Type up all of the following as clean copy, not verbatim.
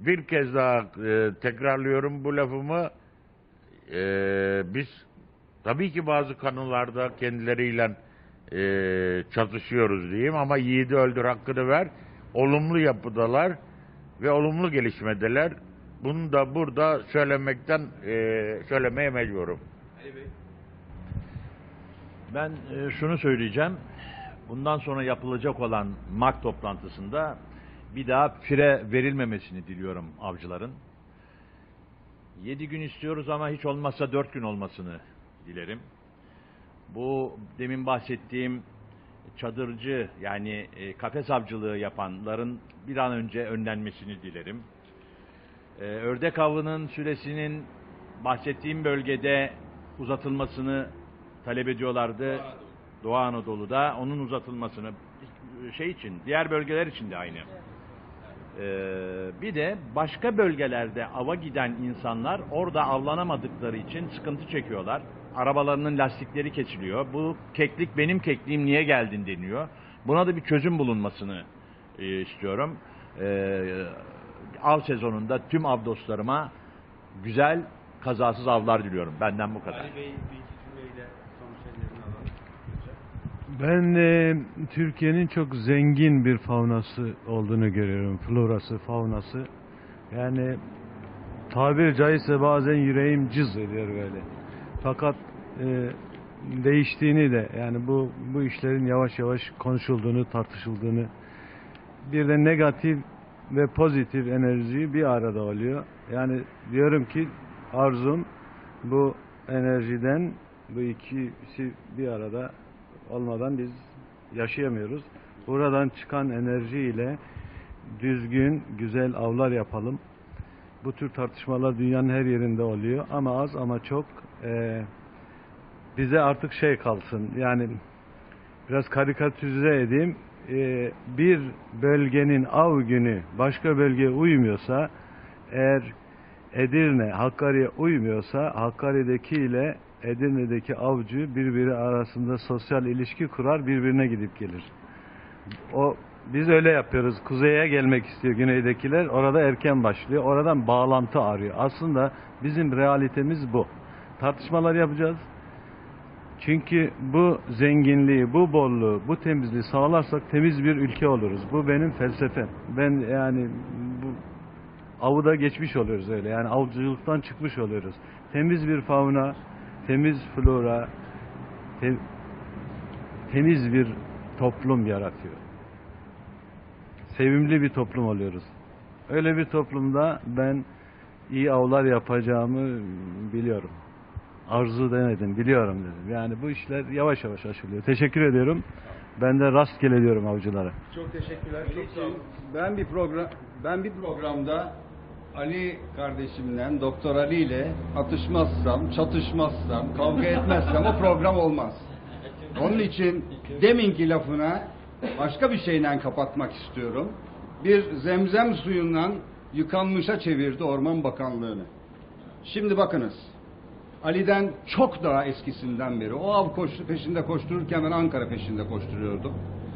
bir kez daha tekrarlıyorum bu lafımı. Biz tabii ki bazı konularda kendileriyle çatışıyoruz diyeyim ama yiğidi öldür hakkını ver. Olumlu yapıdalar ve olumlu gelişmedeler. Bunu da burada söylemeye mecburum. Ali Bey. Ben şunu söyleyeceğim. Bundan sonra yapılacak olan MAK toplantısında bir daha fire verilmemesini diliyorum avcıların. 7 gün istiyoruz ama hiç olmazsa 4 gün olmasını dilerim. Bu demin bahsettiğim çadırcı yani kafes avcılığı yapanların bir an önce önlenmesini dilerim. Ördek avının süresinin bahsettiğim bölgede uzatılmasını talep ediyorlardı. Doğu Anadolu'da onun uzatılmasını diğer bölgeler için de aynı. Bir de başka bölgelerde ava giden insanlar orada avlanamadıkları için sıkıntı çekiyorlar. Arabalarının lastikleri kesiliyor. Bu keklik benim kekliğim niye geldin deniyor. Buna da bir çözüm bulunmasını istiyorum. Av sezonunda tüm av dostlarıma güzel, kazasız avlar diliyorum. Benden bu kadar. Ali Bey bir iki cümleyle son şeylerini alalım. Ben Türkiye'nin çok zengin bir faunası olduğunu görüyorum. Florası, faunası. Yani tabiri caizse bazen yüreğim cız ediyor böyle. Fakat değiştiğini de yani bu işlerin yavaş yavaş konuşulduğunu, tartışıldığını, bir de negatif ve pozitif enerji bir arada oluyor. Yani diyorum ki arzum bu enerjiden bu ikisi bir arada olmadan biz yaşayamıyoruz. Buradan çıkan enerjiyle düzgün, güzel avlar yapalım. Bu tür tartışmalar dünyanın her yerinde oluyor ama az ama çok bize artık şey kalsın. Yani biraz karikatürize edeyim. Bir bölgenin av günü başka bölgeye uymuyorsa, eğer Edirne Hakkari'ye uymuyorsa, Hakkari'deki ile Edirne'deki avcı birbiri arasında sosyal ilişki kurar, birbirine gidip gelir. Biz öyle yapıyoruz. Kuzeye gelmek istiyor güneydekiler. Orada erken başlıyor. Oradan bağlantı arıyor. Aslında bizim realitemiz bu. Tartışmalar yapacağız. Çünkü bu zenginliği, bu bolluğu, bu temizliği sağlarsak temiz bir ülke oluruz. Bu benim felsefem. Ben yani bu avı da geçmiş oluyoruz öyle. Yani avcılıktan çıkmış oluyoruz. Temiz bir fauna, temiz flora, temiz bir toplum yaratıyor. Sevimli bir toplum oluyoruz. Öyle bir toplumda ben iyi avlar yapacağımı biliyorum. Arzu demedim, biliyorum dedim. Yani bu işler yavaş yavaş aşılıyor. Teşekkür ediyorum. Ben de rastgele diyorum avcılara. Çok teşekkürler. Çok sağ olun. Ben bir programda Ali kardeşimle, Doktor Ali ile atışmazsam, çatışmazsam, kavga etmezsem o program olmaz. Onun için deminki lafına başka bir şeyle kapatmak istiyorum. Bir zemzem suyundan yıkanmışa çevirdi Orman Bakanlığı'nı. Şimdi bakınız, Ali'den çok daha eskisinden beri o av peşinde koştururken ben Ankara peşinde koşturuyordum.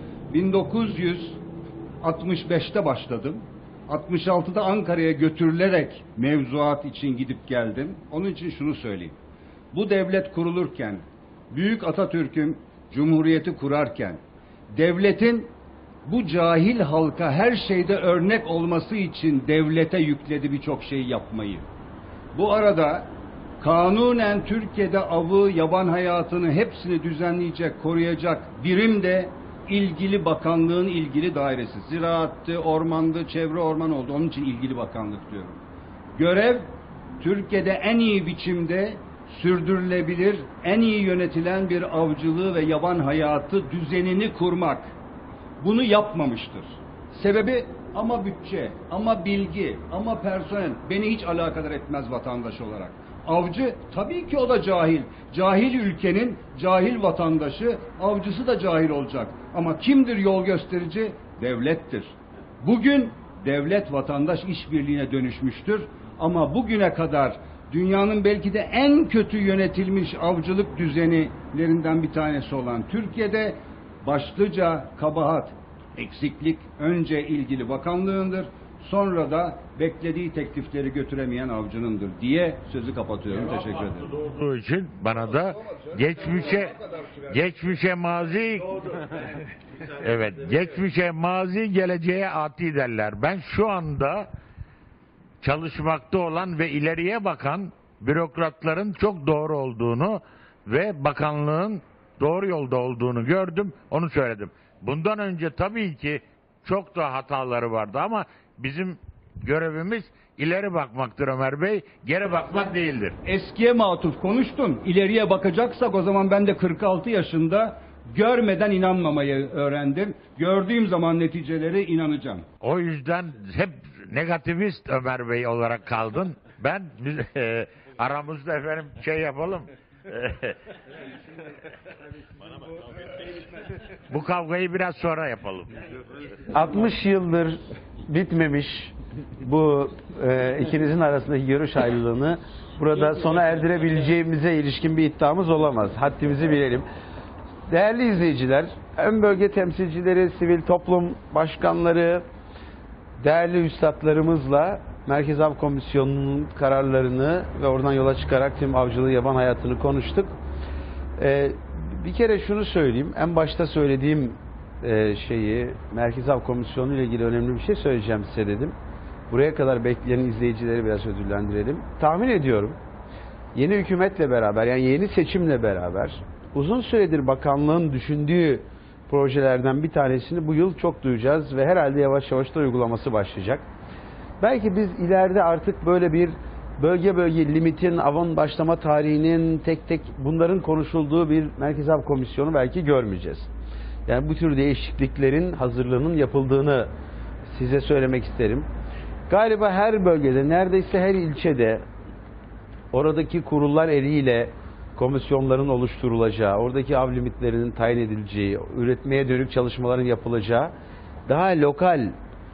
1965'te başladım. 66'da Ankara'ya götürülerek mevzuat için gidip geldim. Onun için şunu söyleyeyim. Bu devlet kurulurken, Büyük Atatürk'ün Cumhuriyeti kurarken, devletin bu cahil halka her şeyde örnek olması için devlete yükledi birçok şey yapmayı. Bu arada kanunen Türkiye'de avı, yaban hayatını hepsini düzenleyecek, koruyacak birim de ilgili bakanlığın ilgili dairesi. Ziraattı, ormandı, çevre orman oldu. Onun için ilgili bakanlık diyorum. Görev Türkiye'de en iyi biçimde sürdürülebilir, en iyi yönetilen bir avcılığı ve yaban hayatı düzenini kurmak. Bunu yapmamıştır. Sebebi ama bütçe, ama bilgi, ama personel. Beni hiç alakadar etmez vatandaş olarak. Avcı tabii ki o da cahil. Cahil ülkenin cahil vatandaşı, avcısı da cahil olacak. Ama kimdir yol gösterici? Devlettir. Bugün devlet vatandaş işbirliğine dönüşmüştür. Ama bugüne kadar dünyanın belki de en kötü yönetilmiş avcılık düzenlerinden bir tanesi olan Türkiye'de başlıca kabahat, eksiklik önce ilgili bakanlığındır, sonra da beklediği teklifleri götüremeyen avcınındır diye sözü kapatıyorum. Teşekkür ederim. Olduğu için bana da geçmişe mazi evet, geçmişe mazi, geleceğe ati derler. Ben şu anda çalışmakta olan ve ileriye bakan bürokratların çok doğru olduğunu ve bakanlığın doğru yolda olduğunu gördüm, onu söyledim. Bundan önce tabii ki çok da hataları vardı ama bizim görevimiz ileri bakmaktır Ömer Bey, geri bakmak değildir. Eskiye matuf konuştun. İleriye bakacaksak o zaman ben de 46 yaşında görmeden inanmamayı öğrendim. Gördüğüm zaman neticeleri inanacağım. O yüzden hep negativist Ömer Bey olarak kaldın. Ben aramızda efendim şey yapalım. Bu kavgayı biraz sonra yapalım. 60 yıldır bitmemiş bu ikinizin arasındaki görüş ayrılığını burada sona erdirebileceğimize ilişkin bir iddiamız olamaz. Haddimizi bilelim. Değerli izleyiciler, ön bölge temsilcileri, sivil toplum başkanları, değerli üstadlarımızla Merkez Av Komisyonu'nun kararlarını ve oradan yola çıkarak tüm avcılığı, yaban hayatını konuştuk. Bir kere şunu söyleyeyim, en başta söylediğim şeyi, Merkez Av Komisyonu ile ilgili önemli bir şey söyleyeceğim size dedim. Buraya kadar bekleyen izleyicileri biraz ödüllendirelim. Tahmin ediyorum, yeni hükümetle beraber, yani yeni seçimle beraber uzun süredir bakanlığın düşündüğü projelerden bir tanesini bu yıl çok duyacağız ve herhalde yavaş yavaş da uygulaması başlayacak. Belki biz ileride artık böyle bir bölge bölge limitin, avın başlama tarihinin tek tek bunların konuşulduğu bir Merkez Av Komisyonu belki görmeyeceğiz. Yani bu tür değişikliklerin hazırlığının yapıldığını size söylemek isterim. Galiba her bölgede, neredeyse her ilçede oradaki kurullar eliyle komisyonların oluşturulacağı, oradaki av limitlerinin tayin edileceği, üretmeye dönük çalışmaların yapılacağı, daha lokal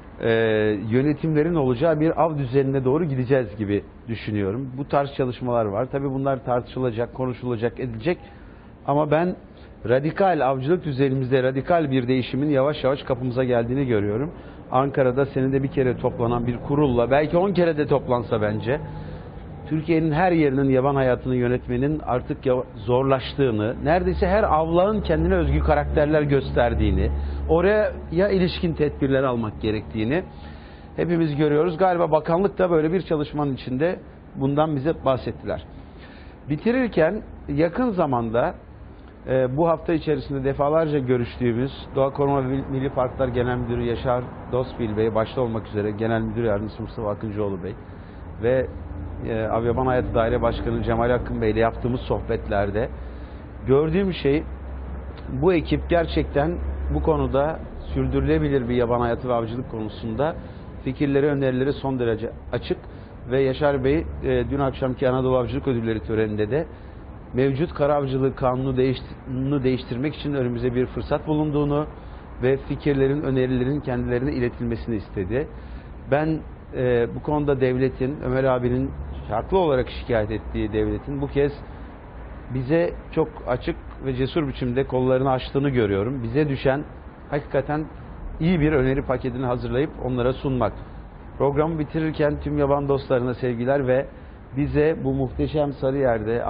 yönetimlerin olacağı bir av düzenine doğru gideceğiz gibi düşünüyorum. Bu tarz çalışmalar var. Tabii bunlar tartışılacak, konuşulacak, edilecek. Ama ben radikal avcılık düzenimizde radikal bir değişimin yavaş yavaş kapımıza geldiğini görüyorum. Ankara'da senede bir kere toplanan bir kurulla, belki 10 kere de toplansa bence, Türkiye'nin her yerinin yaban hayatını yönetmenin artık zorlaştığını, neredeyse her avlağın kendine özgü karakterler gösterdiğini, oraya ilişkin tedbirler almak gerektiğini hepimiz görüyoruz. Galiba bakanlık da böyle bir çalışmanın içinde bundan bize bahsettiler. Bitirirken yakın zamanda bu hafta içerisinde defalarca görüştüğümüz Doğa Koruma ve Milli Parklar Genel Müdürü Yaşar Dostbil Bey başta olmak üzere Genel Müdür Yardımcısı Mustafa Akıncıoğlu Bey ve Av Yaban Hayatı Daire Başkanı Cemal Akın Bey ile yaptığımız sohbetlerde gördüğüm şey, bu ekip gerçekten bu konuda sürdürülebilir bir yaban hayatı ve avcılık konusunda fikirleri, önerileri son derece açık ve Yaşar Bey dün akşamki Anadolu Avcılık Ödülleri töreninde de mevcut kara avcılığı kanunu değiştirmek için önümüze bir fırsat bulunduğunu ve fikirlerin, önerilerin kendilerine iletilmesini istedi. Ben bu konuda devletin, Ömer abinin haklı olarak şikayet ettiği devletin bu kez bize çok açık ve cesur biçimde kollarını açtığını görüyorum. Bize düşen hakikaten iyi bir öneri paketini hazırlayıp onlara sunmak. Programı bitirirken tüm yaban dostlarına sevgiler ve bize bu muhteşem Sarıyer'de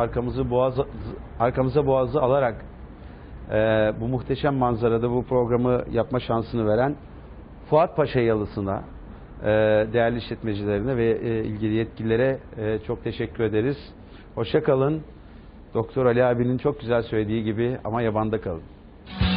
arkamıza boğazı alarak bu muhteşem manzarada bu programı yapma şansını veren Fuat Paşa Yalısı'na, değerli işletmecilerine ve ilgili yetkililere çok teşekkür ederiz. Hoşça kalın. Doktor Ali abinin çok güzel söylediği gibi, ama yabanda kalın.